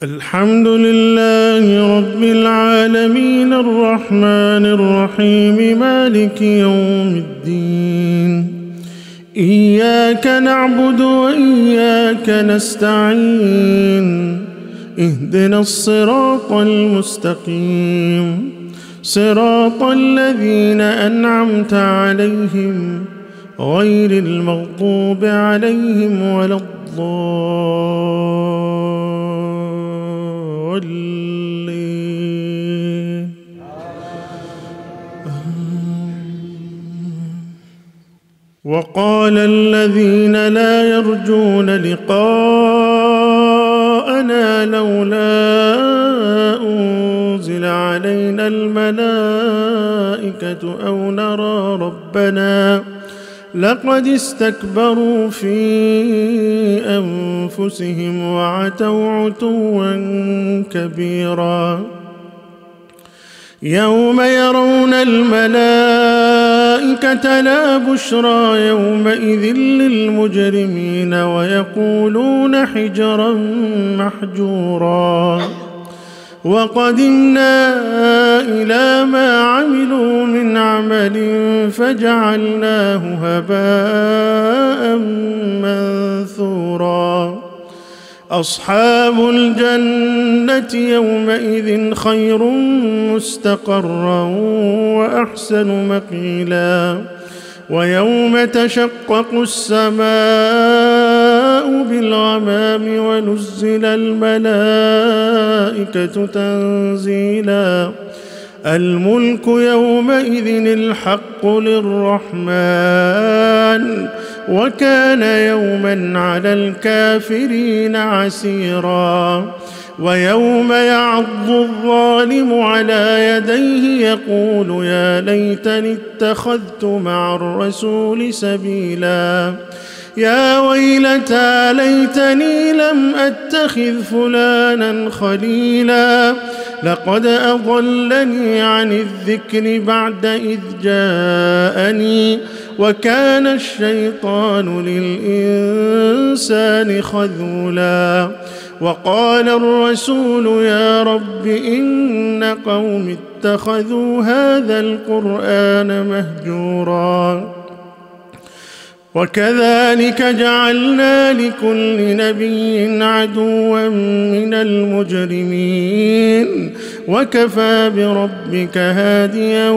الحمد لله رب العالمين الرحمن الرحيم مالك يوم الدين. إياك نعبد وإياك نستعين. اهدنا الصراط المستقيم، صراط الذين أنعمت عليهم غير المغضوب عليهم ولا الضالين. وقال الذين لا يرجون لقاءنا لولا أنزل علينا الملائكة أو نرى ربنا لقد استكبروا في أنفسهم وعتوا عتوا كبيرا. يوم يرون الملائكة لا بشرى يومئذ للمجرمين ويقولون حجرا محجورا. وقدمنا إلى ما عملوا من عمل فجعلناه هباء منثورا. أصحاب الجنة يومئذ خير مستقرا وأحسن مقيلا. ويوم تشقق السماء بالغمام ونزل الملائكة تنزيلا. الملك يومئذ الحق للرحمن وكان يوما على الكافرين عسيرا. ويوم يعض الظالم على يديه يقول يا ليتني اتخذت مع الرسول سبيلا. يا ويلتى ليتني لم أتخذ فلانا خليلا لقد أضلني عن الذكر بعد إذ جاءني وكان الشيطان للإنسان خذولا. وقال الرسول يا رب إن قوم اتخذوا هذا القرآن مهجورا. وكذلك جعلنا لكل نبي عدوا من المجرمين وكفى بربك هاديا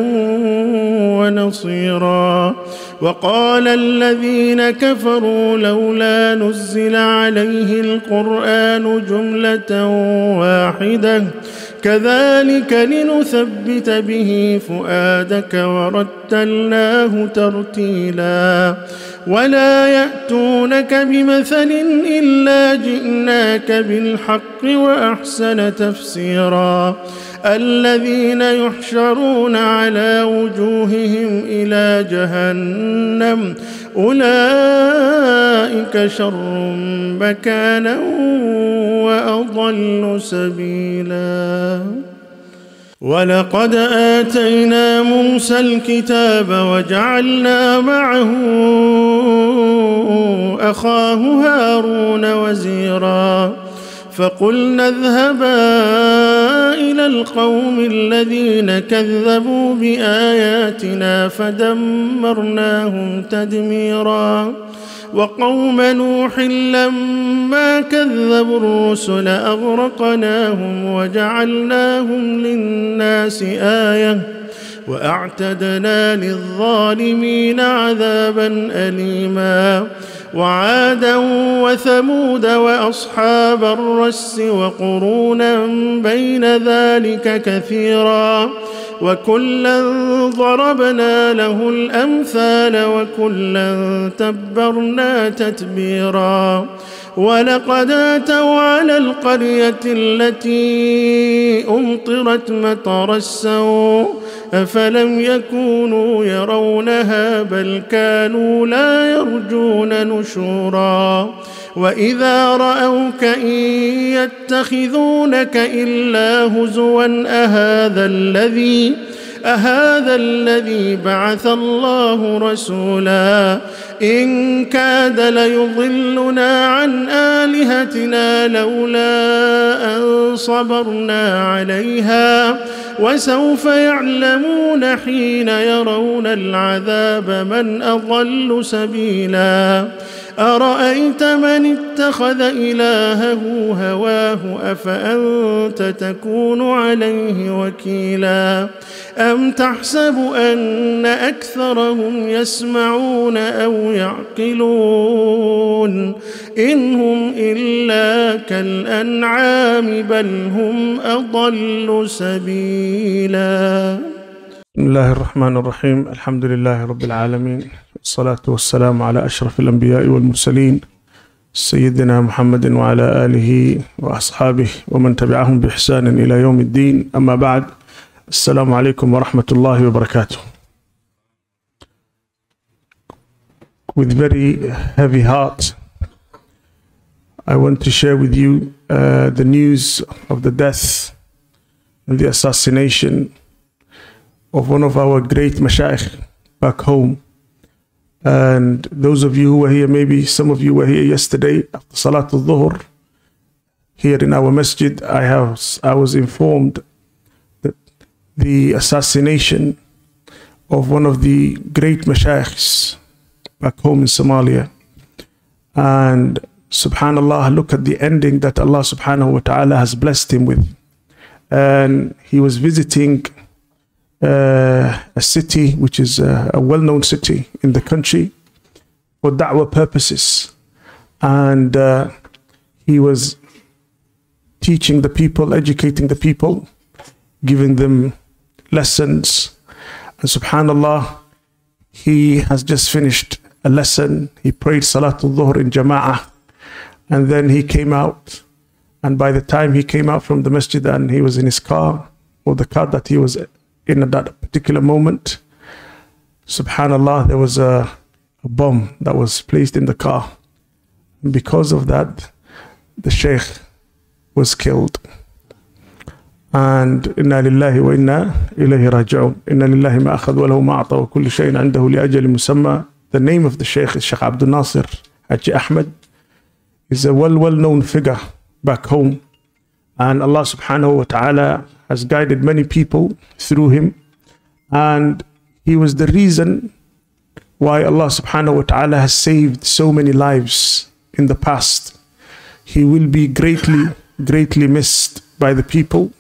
ونصيرا. وقال الذين كفروا لولا نزل عليه القرآن جملة واحدة كذلك لنثبت به فؤادك ورتلناه ترتيلا. ولا يأتونك بمثل إلا جئناك بالحق وأحسن تفسيرا. الذين يحشرون على وجوههم إلى جهنم أولئك شر مكانا وأضل سبيلا. ولقد آتينا موسى الكتاب وجعلنا معه أخاه هارون وزيرا. فقلنا اذهبا إلى القوم الذين كذبوا بآياتنا فدمرناهم تدميرا. وقوم نوح لما كذبوا الرسل أغرقناهم وجعلناهم للناس آية وأعتدنا للظالمين عذابا أليما. وعادا وثمود وأصحاب الرس وقرونا بين ذلك كثيرا. وكلا ضربنا له الأمثال وكلا تبرنا تتبيرا. ولقد أتوا على القرية التي أمطرت مطر السوء أفلم يكونوا يرونها بل كانوا لا يرجون نشورا. وإذا رأوك إن يتخذونك إلا هزوا أهذا الذي بعث الله رسولا إن كاد ليضلنا عن آلهتنا لولا أن صبرنا عليها وسوف يعلمون حين يرون العذاب من أضل سبيلا أرأيت من اتخذ إلهه هواه أفأنت تكون عليه وكيلا أم تحسب أن أكثرهم يسمعون أو يعقلون إن هم إلا كالأنعام بل هم أضل سبيلا. بسم الله الرحمن الرحيم. الحمد لله رب العالمين، والصلاة والسلام على أشرف الأنبياء والمرسلين سيدنا محمد وعلى آله وأصحابه ومن تبعهم بإحسان إلى يوم الدين. أما بعد، السلام عليكم ورحمة الله وبركاته. With very heavy heart, I want to share with you the news of the death and the assassination of one of our great mashayikh back home. And those of you who were here, maybe some of you were here yesterday after Salat al-Dhuhr here in our masjid. I was informed that the assassination of one of the great mashayikhs back home in Somalia. And subhanallah, look at the ending that Allah subhanahu wa ta'ala has blessed him with. And he was visiting a city which is a well-known city in the country for da'wah purposes, and he was teaching the people, educating the people, giving them lessons. And subhanallah, he has just finished a lesson. He prayed Salatul Dhuhr in Jama'ah, and then he came out, and by the time he came out from the masjid and he was in his car, or the car that he was in at that particular moment, subhanallah, there was a bomb that was placed in the car. And because of that, the sheikh was killed. And inna lillahi wa inna ilayhi raji'un. Inna lillahi ma akhadha wa lahu ma a'ta wa kullu shay'in 'indahu li ajalin musamma. The name of the sheikh is Sheikh Abdul Nasir Haji Ahmed. He's a well-known figure back home. And Allah subhanahu wa ta'ala has guided many people through him, and he was the reason why Allah subhanahu wa ta'ala has saved so many lives in the past. He will be greatly missed by the people,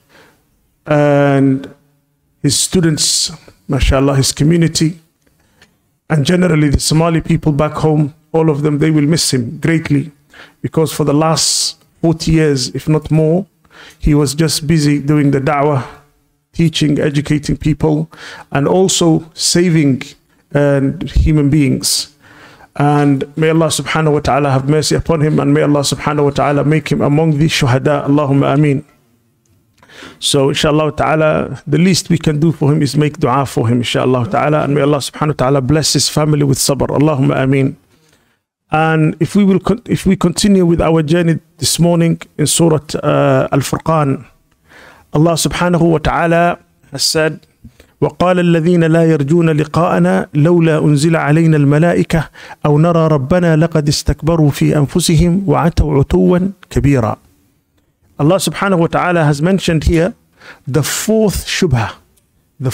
and his students, mashallah, his community, and generally the Somali people back home, all of them, they will miss him greatly, because for the last 40 years, if not more, he was just busy doing the da'wah, teaching, educating people, and also saving human beings. And may Allah subhanahu wa ta'ala have mercy upon him, and may Allah subhanahu wa ta'ala make him among the shuhada. Allahumma ameen. So inshallah ta'ala, the least we can do for him is make dua for him, inshallah ta'ala, and may Allah subhanahu wa ta'ala bless his family with sabr. Allahumma ameen. And if we continue with our journey this morning in Surah Al-Furqan, Allah subhanahu wa ta'ala has said, وَقَالَ الَّذِينَ لَا يَرْجُونَ لِقَاءَنَا لَوْلَا أُنزِلَ عَلَيْنَا الْمَلَائِكَةُ أَوْ نَرَى رَبَّنَا لَقَدِ اسْتَكْبَرُوا فِي أَنفُسِهِمْ وَعَتَوْا عُتُوًّا كَبِيرًا. Allah subhanahu wa ta'ala has mentioned here the fourth shubha, the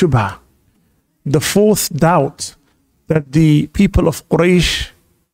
fourth doubt that the people of Quraysh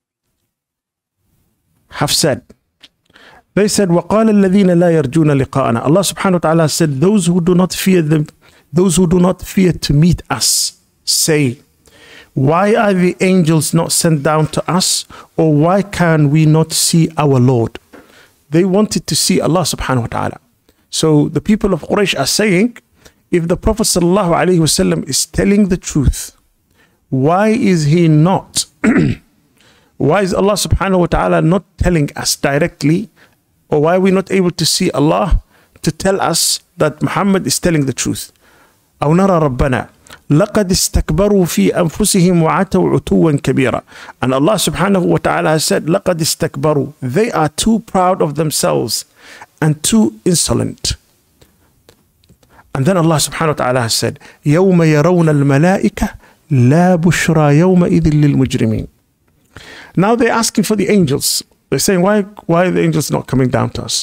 have said. They said, وَقَالَ الَّذِينَ لَا يَرْجُونَ لِقَاءَنَا. Allah subhanahu wa ta'ala said, those who do not fear to meet us, say, why are the angels not sent down to us, or why can we not see our Lord? They wanted to see Allah subhanahu wa ta'ala. So the people of Quraysh are saying, if the Prophet sallallahu alaihi wasallam is telling the truth, why is he not why is Allah subhanahu wa ta'ala not telling us directly, or why are we not able to see Allah to tell us that Muhammad is telling the truth? أو نرى ربنا لقد استكبروا في أنفسهم وعتوا عتوا كبيرا. And Allah subhanahu wa ta'ala has said, لقد استكبروا. They are too proud of themselves and too insolent. And then Allah subhanahu wa ta'ala has said, يوم يرون الملائكة لا بشرى يومئذ للمجرمين. Now they're asking for the angels. They're saying, why are the angels not coming down to us?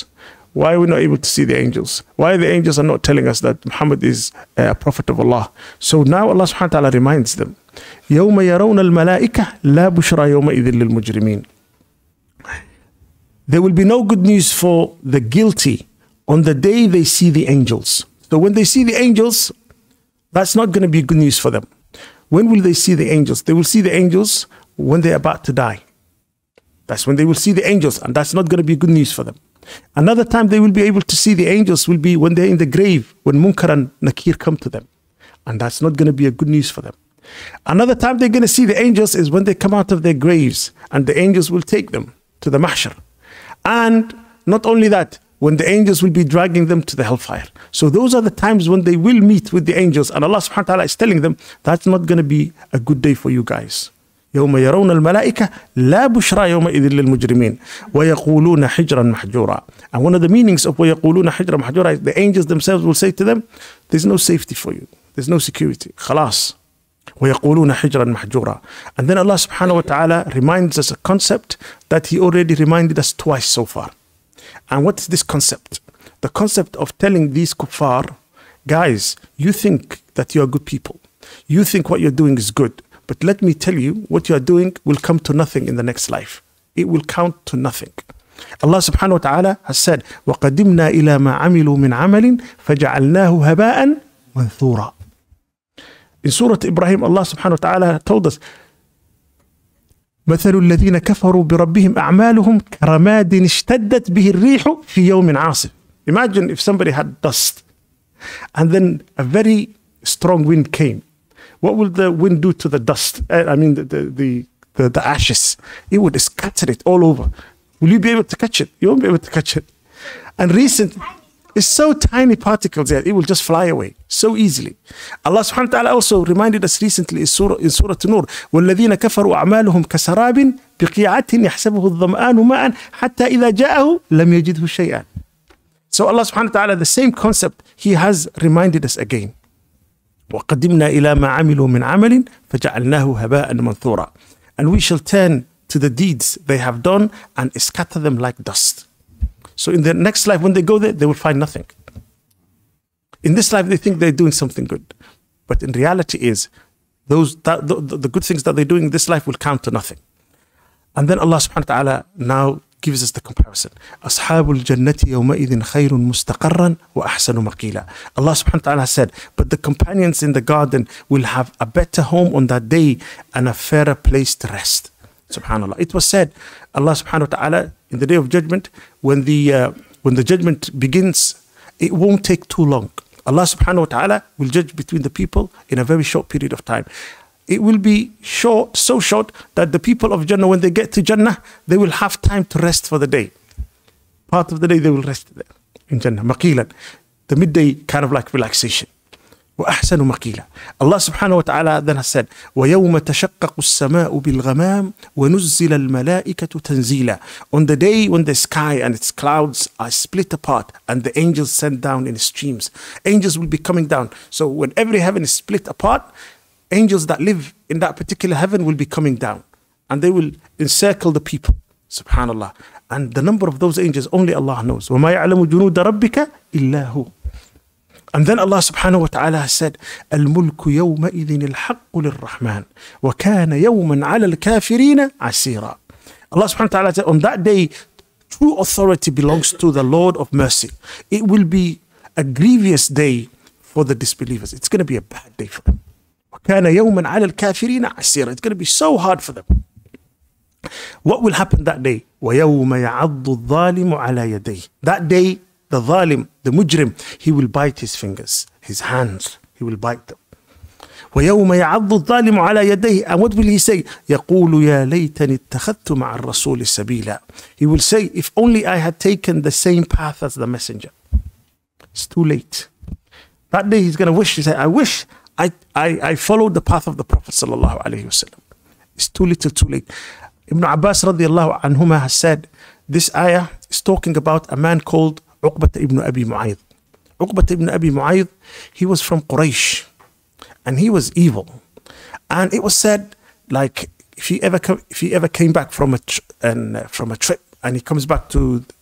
Why are we not able to see the angels? Why the angels are not telling us that Muhammad is a prophet of Allah? So now Allah subhanahu wa ta'ala reminds them, يَوْمَ يَرَوْنَ الْمَلَائِكَةَ لَا بُشْرَى يَوْمَئِذٍ لِلْمُجْرِمِينَ. There will be no good news for the guilty on the day they see the angels. So when they see the angels, that's not going to be good news for them. When will they see the angels? They will see the angels when they're about to die. That's when they will see the angels, and that's not going to be good news for them. Another time they will be able to see the angels will be when they're in the grave, when Munkar and Nakir come to them. And that's not going to be a good news for them. Another time they're going to see the angels is when they come out of their graves, and the angels will take them to the mahshar. And not only that, when the angels will be dragging them to the hellfire. So those are the times when they will meet with the angels. And Allah subhanahu wa ta'ala is telling them, that's not going to be a good day for you guys. يوم يرون الملائكة لا بشرى يومئذ للمجرمين ويقولون حجرا محجورا. And one of the meanings of ويقولون حجرا محجورا is the angels themselves will say to them, there's no safety for you. There's no security. خلاص. ويقولون حجرا محجورا. And then Allah subhanahu wa ta'ala reminds us a concept that He already reminded us twice so far. And what is this concept? The concept of telling these kuffar, guys, you think that you are good people. You think what you're doing is good. But let me tell you, what you are doing will come to nothing in the next life. It will count to nothing. Allah subhanahu wa ta'ala has said, وَقَدِمْنَا إِلَى مَا عَمِلُوا مِنْ عَمَلٍ فَجَعَلْنَاهُ هَبَاءً مَنْثُورًا. In Surah Ibrahim, Allah subhanahu wa ta'ala told us, مثل الذين كفروا بربهم أعمالهم كرماد اشتدت به الريح في يوم عاصف. Imagine if somebody had dust and then a very strong wind came. What will the wind do to the dust? I mean, the ashes. It would scatter it all over. Will you be able to catch it? You won't be able to catch it. And it's so tiny particles that it will just fly away so easily. Allah subhanahu wa ta'ala also reminded us recently in Surah An-Nur, وَالَّذِينَ كَفَرُوا أَعْمَالُهُمْ كَسَرَابٍ بِقِيعَةٍ يَحْسَبُهُ الظَّمْآنُ مَاءً حَتَّى إِذَا جَاءَهُ لَمْ يَجِدْهُ شَيْئًا. So Allah subhanahu wa ta'ala, the same concept, He has reminded us again. وَقَدِمْنَا إِلَى مَا عَمِلُوا مِنْ عَمَلٍ فَجَعَلْنَاهُ هَبَاءً مَنْثُورًا. And we shall turn to the deeds they have done and scatter them like dust. So in the next life, when they go there, they will find nothing. In this life, they think they're doing something good. But in reality is, the good things that they're doing in this life will count to nothing. And then Allah subhanahu wa ta'ala now gives us the comparison. أَصْحَابُ الْجَنَّةِ يَوْمَئِذٍ خَيْرٌ مُسْتَقَرًّا وَأَحْسَنُ مَقِيلًا. Allah subhanahu wa ta'ala said, but the companions in the garden will have a better home on that day and a fairer place to rest. Subhanallah. It was said, Allah subhanahu wa ta'ala, in the day of judgment, when the judgment begins, it won't take too long. Allah subhanahu wa ta'ala will judge between the people in a very short period of time. It will be short, so short that the people of Jannah, when they get to Jannah, they will have time to rest for the day. Part of the day they will rest there in Jannah. Maqilan. The midday kind of like relaxation. وَأَحْسَنُ مَقِيلًا. Allah subhanahu wa ta'ala then has said, وَيَوْمَ تَشَقَّقُ السَّمَاءُ بِالْغَمَامِ وَنُزِّلَ الْمَلَائِكَةُ تَنزِيلًا. On the day when the sky and its clouds are split apart and the angels sent down in streams. Angels will be coming down. So when every heaven is split apart, angels that live in that particular heaven will be coming down. And they will encircle the people. Subhanallah. And the number of those angels, only Allah knows. وَمَا يَعْلَمُ جُنُودَ رَبِّكَ إِلَّا هُ. And then Allah subhanahu wa ta'ala has said, الْمُلْكُ يَوْمَئِذٍ الْحَقُّ لِلرَّحْمَنِ وَكَانَ يَوْمًا عَلَى الْكَافِرِينَ عَسِيرًا. Allah subhanahu wa ta'ala said, on that day, true authority belongs to the Lord of mercy. It will be a grievous day for the disbelievers. It's going to be a bad day for them. وَكَانَ يَوْمًا عَلَى الْكَافِرِينَ عَسِيرًا. It's going to be so hard for them. What will happen that day? وَيَوْمَ يَعَضُّ الظَّالِمُ عَلَى يَدَيْهِ. That day, the zalim, the mujrim, he will bite his fingers, his hands, he will bite them. وَيَوْمَ يَعَضُّ الظَّالِمُ عَلَى يَدَيْهِ. And what will he say? يَقُولُ يَا لَيْتَنِ اتَّخَذْتُ مَعَ الرَّسُولِ سَبِيلًا. He will say, if only I had taken the same path as the messenger. It's too late. That day he's going to wish, he said, I wish I followed the path of the Prophet sallallahu alaihi wasallam. It's too little, too late. Ibn Abbas radiallahu anhuma has said, this ayah is talking about a man called Uqbah ibn Abi Mu'ayth. Uqbah ibn Abi Mu'ayth, he was from Quraysh and he was evil. And it was said, like, if he ever came back from a trip and he comes back to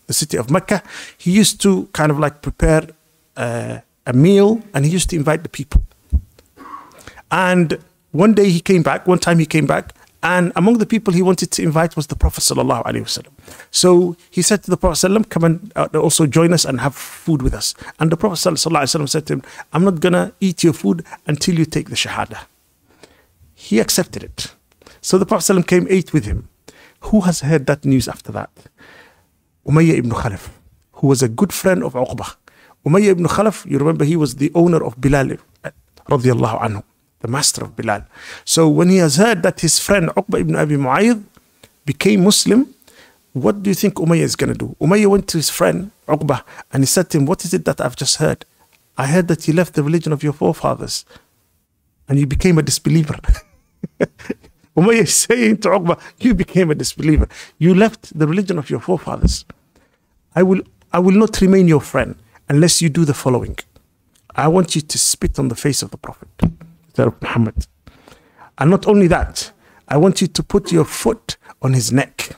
the city of Mecca, he used to kind of like prepare a meal, and he used to invite the people. And one time he came back, and among the people he wanted to invite was the Prophet sallallahu alaihi wasallam. So he said to the Prophet sallallahu alaihi wasallam, come and also join us and have food with us. And the Prophet sallallahu alaihi wasallam said to him, I'm not gonna eat your food until you take the shahada. He accepted it. So the Prophet sallallahu alaihi wasallam came, ate with him. Who has heard that news after that? Umayyah ibn Khalaf, who was a good friend of Uqbah. Umayyah ibn Khalaf, you remember, he was the owner of Bilal radiyallahu anhu, the master of Bilal. So when he has heard that his friend Uqbah ibn Abi Mu'ayyid became Muslim, what do you think Umayyah is going to do? Umayyah went to his friend Uqbah and he said to him, what is it that I've just heard? I heard that you left the religion of your forefathers and you became a disbeliever. Umayyah is saying to Uqbah, you became a disbeliever. You left the religion of your forefathers. I will not remain your friend unless you do the following. I want you to spit on the face of the Prophet Muhammad. And not only that, I want you to put your foot on his neck.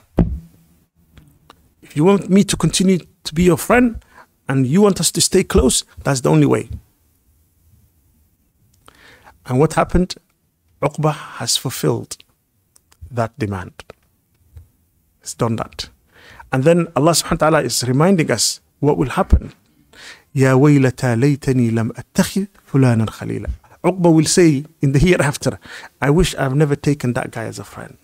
If you want me to continue to be your friend and you want us to stay close, that's the only way. And what happened? Uqbah has fulfilled that demand. He's done that. And then Allah subhanahu wa ta'ala is reminding us what will happen. Ya waylata laytani lam attakhidh fulanan khalila. Uqbah will say in the hereafter, I wish I've never taken that guy as a friend.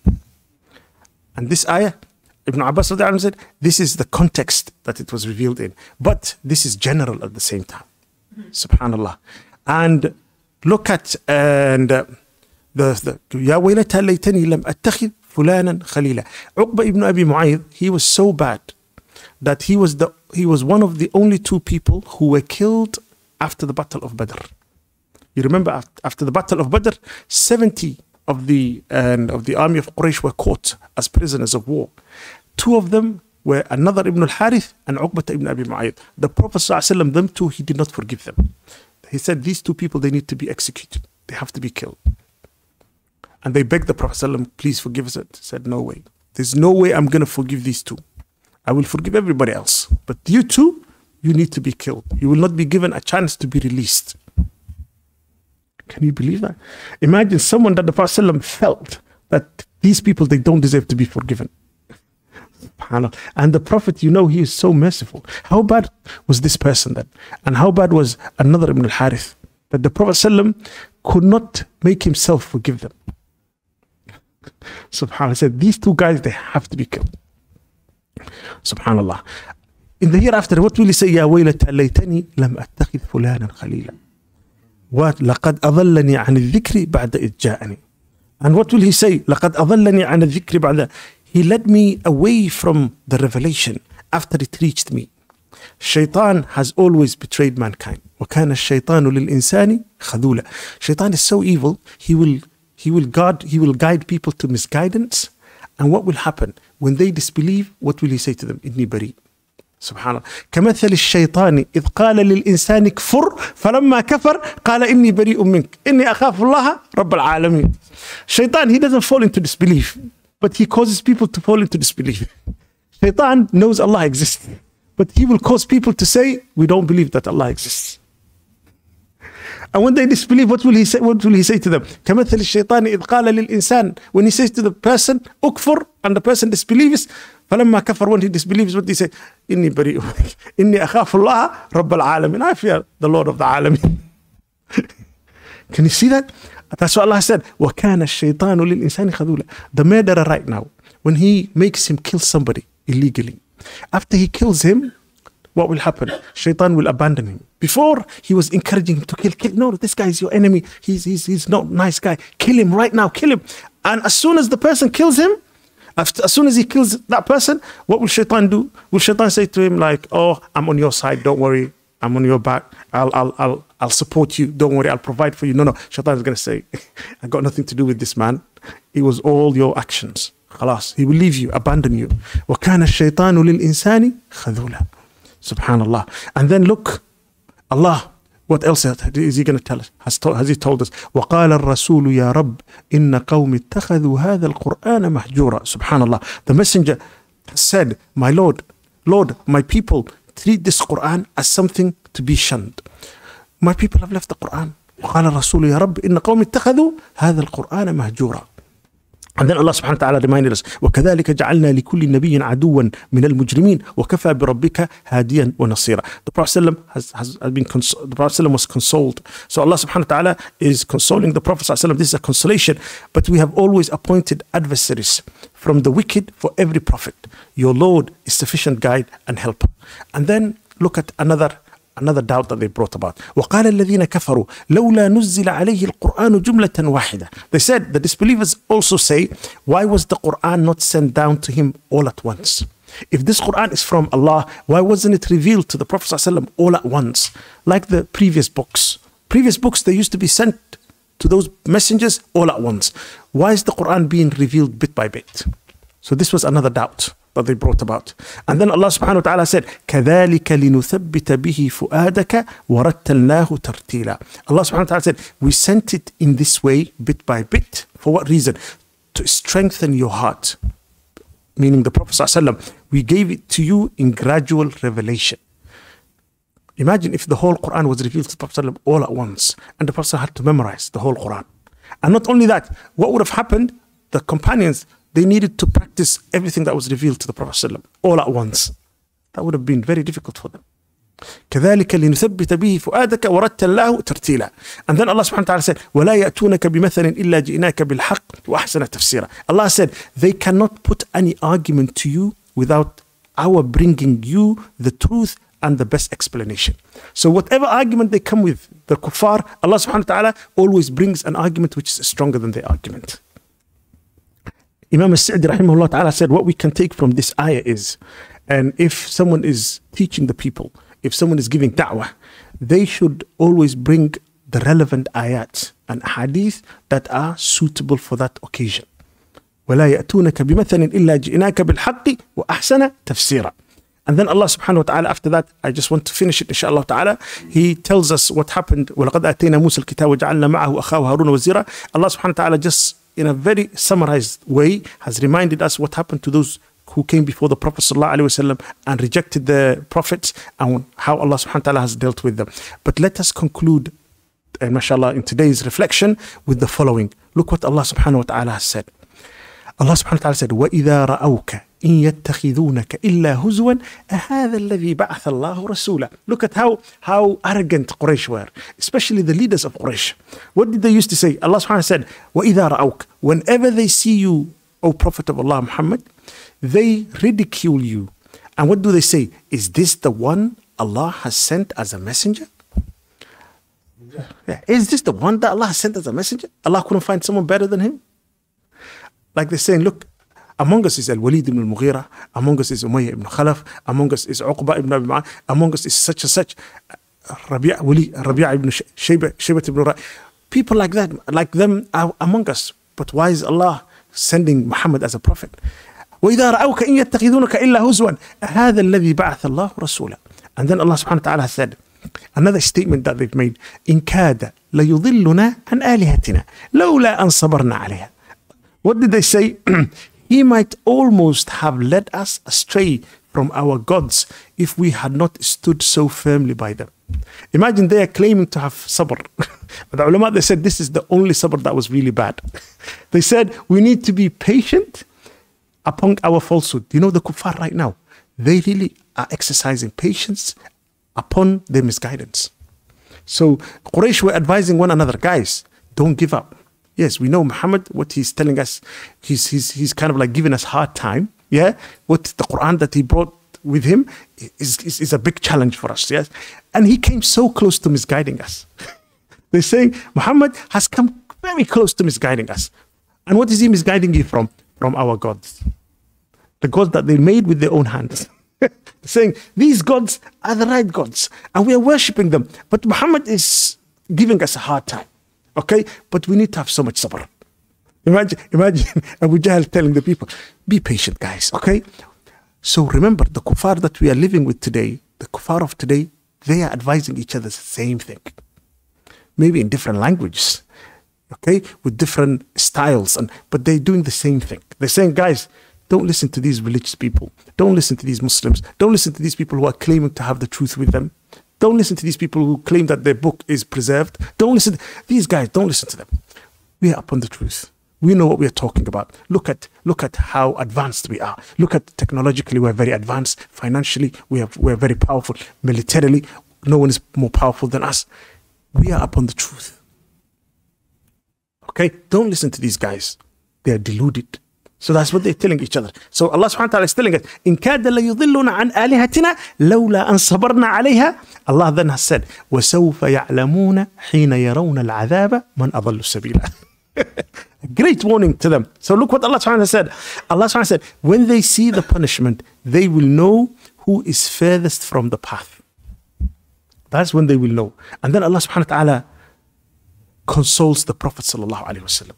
And this ayah, Ibn Abbas said, this is the context that it was revealed in. But this is general at the same time. Subhanallah. And look at Ya waylata laytani lam attakhidh fulanan khalila. Uqbah ibn Abi Mu'ayyid, he was so bad that he was one of the only two people who were killed after the Battle of Badr. You remember after the Battle of Badr, 70 of the army of Quraysh were caught as prisoners of war. Two of them were An-Nadhr ibn al-Harith and Uqbah ibn Abi Mu'ayyid. The Prophet ﷺ, them two, he did not forgive them. He said, these two people, they need to be executed. They have to be killed. And they begged the Prophet ﷺ, please forgive us. He said, no way. There's no way I'm going to forgive these two. I will forgive everybody else. But you two, you need to be killed. You will not be given a chance to be released. Can you believe that? Imagine someone that the Prophet ﷺ felt that these people, they don't deserve to be forgiven. And the Prophet, you know, he is so merciful. How bad was this person then? And how bad was An-Nadhr ibn al-Harith? That the Prophet ﷺ could not make himself forgive them. Subhanallah, said these two guys, they have to be killed. Subhanallah. In the hereafter, what will he say? Ya waylata laytani lam attakhidh fulanan khalila. What? لقد أضلني عن الذكر بعد إذ جاءني. And what will he say? لقد أضلني عن الذكر بعد. He led me away from the revelation after it reached me. Shaitan has always betrayed mankind. وكان الشيطان للإنسان خذولا. Shaitan is so evil. He will guide people to misguidance. And what will happen? When they disbelieve, what will he say to them? إني بريء. سبحان الله. كمثل الشيطان إذ قال للإنسان كفر فلما كفر قال إني بريء منك إني أخاف الله رب العالمين. Shaitan, he doesn't fall into disbelief, but he causes people to fall into disbelief. Shaitan knows Allah exists, but he will cause people to say, we don't believe that Allah exists. And when they disbelieve, what will he say? What will he say to them? كمثل الشيطان إذ قال للإنسان. When he says to the person, أكفر, and the person disbelieves, فلما كفر, when he disbelieves, what do he say? إني بريء منك إني أخاف الله رب العالمين. I fear the Lord of the Alamin. Can you see that? That's what Allah said. وكان الشيطان للإنسان خذولا. The murderer right now, when he makes him kill somebody illegally, after he kills him, what will happen? Shaitan will abandon him. Before, he was encouraging him to kill. No, this guy is your enemy. He's not a nice guy. Kill him right now. Kill him. And as soon as the person kills him, as soon as he kills that person, what will Shaitan do? Will Shaitan say to him like, oh, I'm on your side. Don't worry. I'm on your back. I'll support you. Don't worry. I'll provide for you. No. Shaitan is going to say, I got nothing to do with this man. It was all your actions. Khalas. He will leave you, abandon you. وَكَانَ الشَّيْطَانُ لِلْإِنسَانِ خَذُولًا. Subhanallah. And then look, Allah, what else is he going to tell us? Has he told us? وَقَالَ الرَّسُولُ يَا رَبِّ إِنَّ قَوْمِ اتَّخَذُوا هَذَا الْقُرْآنَ مَحْجُورًا. Subhanallah. The messenger said, my Lord, Lord, my people treat this Quran as something to be shunned. My people have left the Quran. وقال الرسول يا رب إن قوم اتخذوا هذا القرآن مهجورا. And then Allah subhanahu wa ta'ala reminded us, وَكَذَلِكَ جَعَلْنَا لِكُلِّ نَبِيٍّ عَدُوًّا مِنَ الْمُجْرِمِينَ وَكَفَى بِرَبِّكَ هَادِيًا وَنَصِيرًا. The Prophet the Prophet was consoled. So Allah subhanahu wa ta'ala is consoling the Prophet. This is a consolation. But we have always appointed adversaries from the wicked for every prophet. Your Lord is sufficient guide and helper. And then look at another doubt that they brought about. وَقَالَ الَّذِينَ كَفَرُوا لَوْلَا نُزِّلَ عَلَيْهِ الْقُرْآنُ جُمْلَةً وَاحِدَةً. They said, the disbelievers also say, why was the Quran not sent down to him all at once? If this Quran is from Allah, why wasn't it revealed to the Prophet ﷺ all at once? Like the previous books. Previous books, they used to be sent to those messengers all at once. Why is the Quran being revealed bit by bit? So this was another doubt that they brought about. And then Allah subhanahu wa ta'ala said, كَذَلِكَ لِنُثَبِّتَ بِهِ فُؤَادَكَ وَرَتَّلْنَاهُ تَرْتِيلًا. Allah subhanahu wa ta'ala said, we sent it in this way, bit by bit. For what reason? To strengthen your heart. Meaning the Prophet ﷺ, we gave it to you in gradual revelation. Imagine if the whole Quran was revealed to the Prophet ﷺ all at once, and the Prophet had to memorize the whole Quran. And not only that, what would have happened? The companions, they needed to practice everything that was revealed to the Prophet ﷺ all at once. That would have been very difficult for them. كذلك لنثبت به فؤادك ورتلناه ترتيلا. And then Allah subhanahu wa ta'ala said, ولا يأتونك بمثل إلا جئناك بالحق وأحسن تفسيرا. Allah said, they cannot put any argument to you without our bringing you the truth and the best explanation. So whatever argument they come with, the kuffar, Allah subhanahu wa ta'ala always brings an argument which is stronger than their argument. Imam al-Sa'di rahimahullah ta'ala said, what we can take from this ayah is, and if someone is teaching the people, if someone is giving da'wah, they should always bring the relevant ayat and hadith that are suitable for that occasion. وَلَا يَأْتُونَكَ بِمَثَلٍ إِلَّا جِئْنَاكَ بِالْحَقِّ وَأَحْسَنَ تَفْسِيرًا. And then Allah subhanahu wa ta'ala, after that, I just want to finish it inshallah ta'ala. He tells us what happened. وَلَقَدْ أَتَيْنَا مُوسَى الْكِتَابَ وَجَعَلْنَا مَعَهُ أَخَاهُ هَارُونَ وَزِيرًا. Allah subhanahu wa ta'ala just in a very summarized way has reminded us what happened to those who came before the Prophet ﷺ and rejected the prophets, and how Allah subhanahu wa ta'ala has dealt with them. But let us conclude, and mashallah, in today's reflection with the following. Look what Allah subhanahu wa ta'ala has said. Allah subhanahu wa ta'ala said, وَإِذَا رَأَوْكَ إِن يَتَّخِذُونَكَ إِلَّا هُزُوًا أَهَذَا الَّذِي بَعَثَ اللَّهُ رَسُولًا. Look at how arrogant Quraysh were, especially the leaders of Quraysh. What did they used to say? Allah subhanahu wa ta'ala said, وَإِذَا رَأَوْكَ, whenever they see you, O Prophet of Allah Muhammad, they ridicule you. And what do they say? Is this the one Allah has sent as a messenger? Yeah. Is this the one that Allah has sent as a messenger? Allah couldn't find someone better than him? Like they're saying, look, among us is Al-Walid ibn al-Mughira, among us is Umayyah ibn Khalaf, among us is Uqba ibn Abi Mu'ayth, among us is such and such, Rabi'a ibn Shaybat ibn Rabi'. People like that, like them are among us. But why is Allah sending Muhammad as a prophet? وَإِذَا رَأَوْكَ إِن يَتَّخِذُونَكَ إِلَّا هُزُوًا أَهَذَا الَّذِي بَعَثَ اللَّهُ رَسُولًا. And then Allah subhanahu wa ta'ala has said, another statement that they've made, إِن كَادَ لَيُضِلُّنَا عَنْ آلِهَتِنَا لَوْلَا أَنْ صَبَرْنَا عَلَيْهَا. What did they say? He might almost have led us astray from our gods if we had not stood so firmly by them. Imagine they are claiming to have sabr. But the ulama, they said this is the only sabr that was really bad. They said we need to be patient upon our falsehood. You know, the kuffar right now, they really are exercising patience upon their misguidance. So Quraysh were advising one another, guys, don't give up. Yes, we know Muhammad, what he's telling us, he's kind of like giving us hard time. Yeah, what the Quran that he brought with him is a big challenge for us. Yes, and he came so close to misguiding us. They're saying Muhammad has come very close to misguiding us. And what is he misguiding you from? From our gods. The gods that they made with their own hands. Saying these gods are the right gods and we are worshipping them. But Muhammad is giving us a hard time. Okay? But we need to have so much sabr. Imagine Abu Jahl telling the people, be patient, guys. Okay? So remember, the kuffar that we are living with today, the kuffar of today, they are advising each other the same thing. Maybe in different languages. Okay? With different styles. But they're doing the same thing. They're saying, guys, don't listen to these religious people. Don't listen to these Muslims. Don't listen to these people who are claiming to have the truth with them. Don't listen to these people who claim that their book is preserved. Don't listen to these guys. Don't listen to them. We are upon the truth. We know what we are talking about. Look at how advanced we are. Look at technologically, we're very advanced. Financially, we're very powerful. Militarily, no one is more powerful than us. We are upon the truth. Okay? Don't listen to these guys. They are deluded. So that's what they're telling each other. So Allah subhanahu wa ta'ala is telling us, إِن كَادَ لَيُضِلُّنَا عَنْ آلِهَتِنَا لَوْلَا أَنْ صَبَرْنَا عَلَيْهَا. Allah then has said, وَسَوْفَ يَعْلَمُونَ حِينَ يَرَوْنَ الْعَذَابَ مَنْ أَضَلُّ سَبِيلًا. A great warning to them. So look what Allah subhanahu wa ta'ala said. Allah subhanahu wa ta'ala said, when they see the punishment, they will know who is furthest from the path. That's when they will know. And then Allah subhanahu wa ta'ala consoles the Prophet sallallahu alaihi wasallam.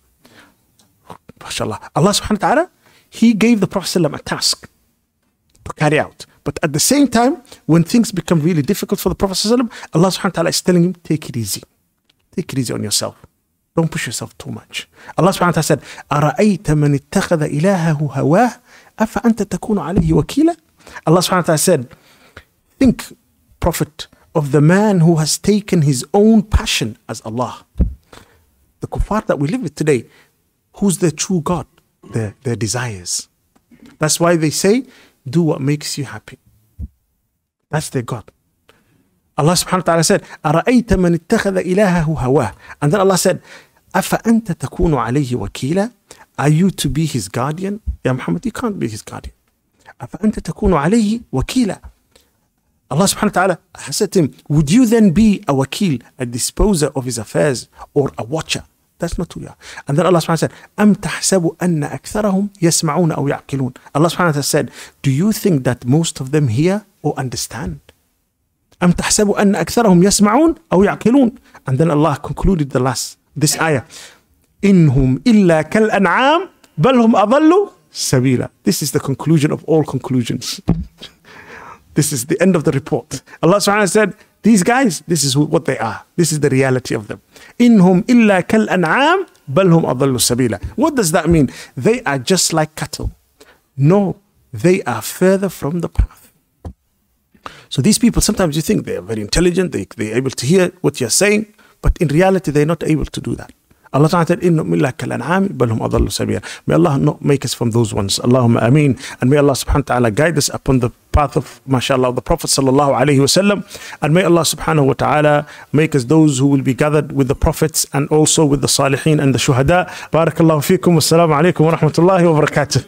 MashaAllah. Allah subhanahu wa ta'ala, He gave the Prophet ﷺ a task to carry out. But at the same time, when things become really difficult for the Prophet ﷺ, Allah subhanahu wa ta'ala is telling him, take it easy. Take it easy on yourself. Don't push yourself too much. Allah subhanahu wa ta'ala said, أَرَأَيْتَ مَنِ اتَّخَذَ إِلَهَهُ هَوَاهُ أَفَأَنْتَ تَكُونُ عَلَيْهِ وَكِيلًا. Allah subhanahu wa ta'ala said, think, Prophet, of the man who has taken his own passion as Allah. The kuffar that we live with today, who's their true God? Their desires. That's why they say, do what makes you happy. That's their God. Allah subhanahu wa ta'ala said, أَرَأَيْتَ مَنِ اتَّخَذَ إِلَهَهُ هَوَاهُ. And then Allah said, أَفَأَنْتَ تَكُونُ عَلَيْهِ وَكِيلًا. Are you to be his guardian? Ya Muhammad, you can't be his guardian. أَفَأَنْتَ تَكُونُ عَلَيْهِ وَكِيلًا. Allah subhanahu wa ta'ala has said to him, would you then be a wakil, a disposer of his affairs, or a watcher? That's not who you are. And then Allah subhanahu wa ta'ala said, أَمْ تَحْسَبُ أَنَّ أَكْثَرَهُمْ يَسْمَعُونَ أَوْ يَعْقِلُونَ. Allah subhanahu wa ta'ala said, do you think that most of them hear or understand? أَمْ تَحْسَبُ أَنَّ أَكْثَرَهُمْ يَسْمَعُونَ أَوْ يَعْقِلُونَ. And then Allah concluded this ayah. إِنْهُمْ إِلَّا كَالْأَنْعَامِ بَلْ هُمْ أَضَلُّ سَبِيلًا. This is the conclusion of all conclusions. This is the end of the report. Allah subhanahu wa ta'ala said, these guys, this is what they are. This is the reality of them. إِنْهُمْ إِلَّا كَالْأَنْعَامِ بَلْ هُمْ أَضَلُّ سَبِيلًا. What does that mean? They are just like cattle. No, they are further from the path. So these people, sometimes you think they are very intelligent, they're able to hear what you're saying, but in reality, they're not able to do that. Allah Ta'ala said, إِنَّهُمْ إِلَّا كَالْأَنْعَامِ بَلْ هُمْ أَضَلُّ سَبِيلًا. May Allah not make us from those ones. Allahumma ameen. And may Allah subhanahu wa ta'ala guide us upon the path of, mashallah, the Prophet sallallahu alayhi wasallam. And may Allah subhanahu wa ta'ala make us those who will be gathered with the Prophets and also with the Salihin and the Shuhada. Barakallahu feekum. Wassalamu alaikum wa rahmatullahi wa barakatuh.